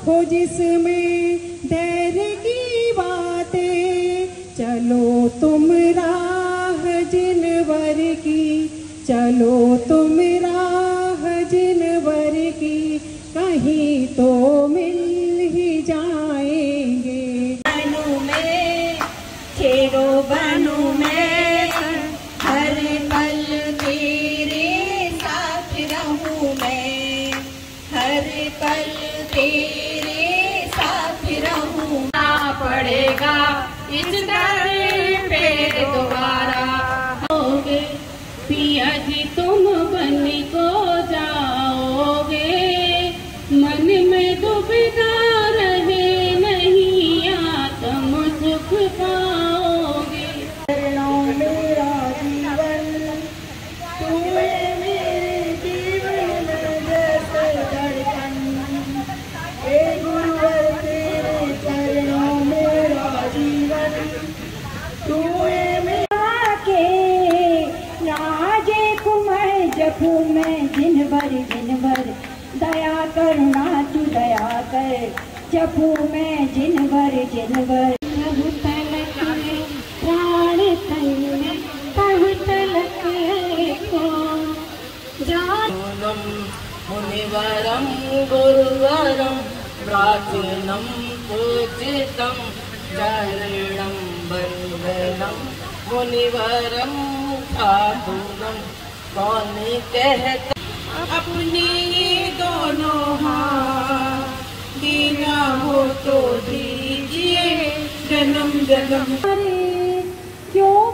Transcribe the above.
हो जिसमें धैर्य की बातें। चलो तुम राह जिनवर की, चलो तुम राह जिनवर की, कहीं तो मिल ही जाएंगे। बनूं मैं तेरो बनूं मैं, हर पल तेरे साथ रहूं मैं, हर पल तेरे साथ रहूं। ना पड़ेगा इस दर पे दोबारा, होगे पिया जी तुम बन को जाओगे, मन में दुविधा रहे नहीं आत्म सुख पाओगे। चरणों मेरा जीवन, तू मेरे जीवन में जैसे धड़कन, हे गुरुवर तेरे चरणों मेरा जीवन, तू मेरा के राजे कुमार जपू मैं जिनवर जिनवर, दया करुणा तू दया कर, जपू मैं जिनवर जिनवर। प्रभु तलक है प्राण तन में, प्रभु तलक है कौन जानम। मुनिवरं गुरुवरं प्राचीनं पूजितं, चरणं वन्दनं मुनिवरं साधुनं। कौन कहता अपनी दोनों हाथ, दीना हो तो दीजिए जन्म जन्म। क्यों